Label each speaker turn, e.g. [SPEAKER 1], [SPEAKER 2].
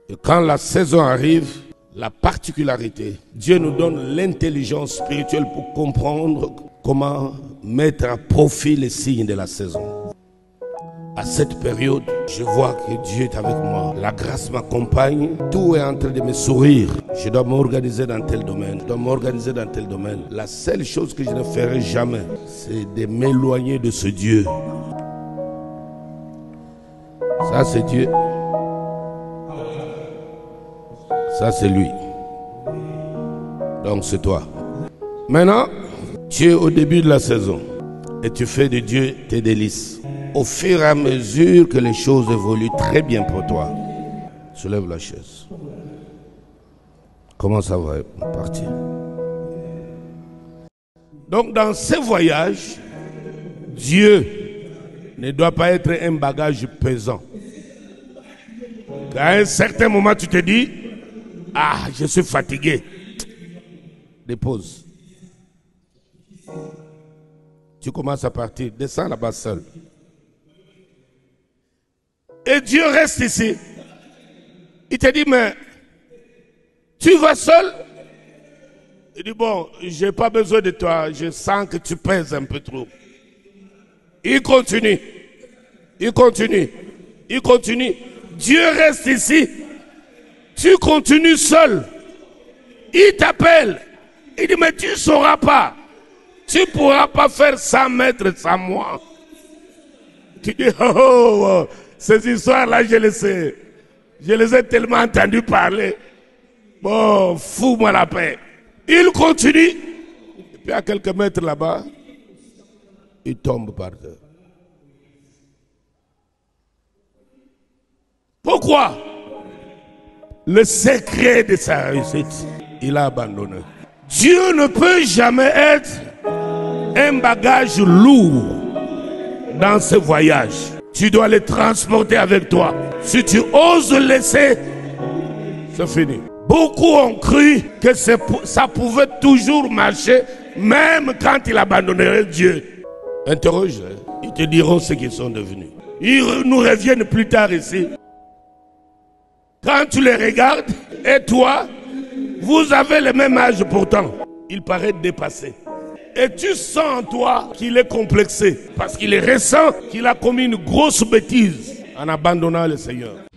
[SPEAKER 1] Et quand la saison arrive, la particularité, Dieu nous donne l'intelligence spirituelle pour comprendre comment mettre à profit les signes de la saison. À cette période, je vois que Dieu est avec moi. La grâce m'accompagne. Tout est en train de me sourire. Je dois m'organiser dans tel domaine. Je dois m'organiser dans tel domaine. La seule chose que je ne ferai jamais, c'est de m'éloigner de ce Dieu. Ça, c'est Dieu. Ça, c'est lui. Donc, c'est toi. Maintenant, tu es au début de la saison et tu fais de Dieu tes délices. Au fur et à mesure que les choses évoluent très bien pour toi, soulève la chaise. Comment ça va partir? Donc, dans ces voyages, Dieu ne doit pas être un bagage pesant. À un certain moment, tu te dis, ah, je suis fatigué. Dépose. Tu commences à partir. Descends là-bas seul. Et Dieu reste ici. Il te dit, mais tu vas seul? Il dit, bon, je n'ai pas besoin de toi. Je sens que tu pèses un peu trop. Il continue. Il continue. Il continue. Dieu reste ici. Tu continues seul. Il t'appelle. Il dit, mais tu ne sauras pas. Tu ne pourras pas faire 100 mètres sans moi. Tu dis, oh, ces histoires-là, je les sais. Je les ai tellement entendues parler. Bon, fous-moi la paix. Il continue. Et puis à quelques mètres là-bas, il tombe par terre. Pourquoi? Le secret de sa réussite, il a abandonné. Dieu ne peut jamais être un bagage lourd dans ce voyage. Tu dois le transporter avec toi. Si tu oses le laisser, c'est fini. Beaucoup ont cru que ça pouvait toujours marcher, même quand il abandonnerait Dieu. Interroge, ils te diront ce qu'ils sont devenus. Ils nous reviennent plus tard ici. Quand tu les regardes, et toi, vous avez le même âge pourtant. Il paraît dépassé. Et tu sens en toi qu'il est complexé. Parce qu'il ressent qu'il a commis une grosse bêtise en abandonnant le Seigneur.